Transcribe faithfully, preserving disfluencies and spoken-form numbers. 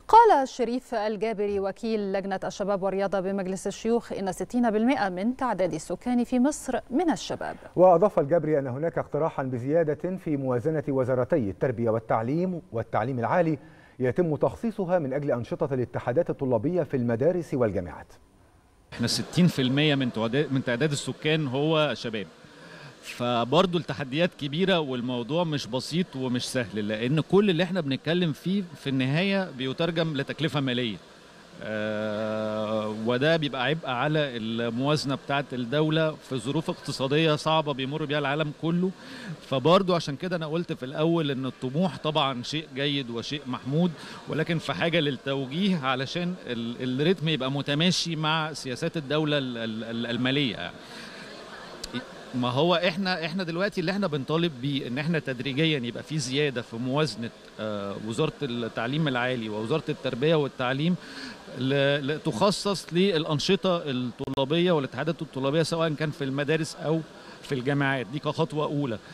قال شريف الجابري وكيل لجنة الشباب والرياضة بمجلس الشيوخ إن ستين بالمئة من تعداد السكان في مصر من الشباب. وأضاف الجابري أن هناك اقتراحا بزيادة في موازنة وزارتي التربية والتعليم والتعليم العالي يتم تخصيصها من أجل أنشطة الاتحادات الطلابية في المدارس والجامعات. احنا ستين بالمئة من من تعداد السكان هو شباب، فبرضه التحديات كبيرة والموضوع مش بسيط ومش سهل، لأن كل اللي احنا بنتكلم فيه في النهاية بيترجم لتكلفة مالية، آه وده بيبقى عبء على الموازنة بتاعت الدولة في ظروف اقتصادية صعبة بيمر بيها العالم كله. فبرضه عشان كده أنا قلت في الأول إن الطموح طبعا شيء جيد وشيء محمود، ولكن في حاجة للتوجيه علشان الريتم يبقى متماشي مع سياسات الدولة المالية. يعني ما هو احنا احنا دلوقتي اللي احنا بنطالب بيه ان احنا تدريجيا يبقى في زياده في موازنه وزاره التعليم العالي ووزاره التربيه والتعليم تخصص للانشطه الطلابيه والاتحادات الطلابيه سواء كان في المدارس او في الجامعات، دي كخطوه اولى.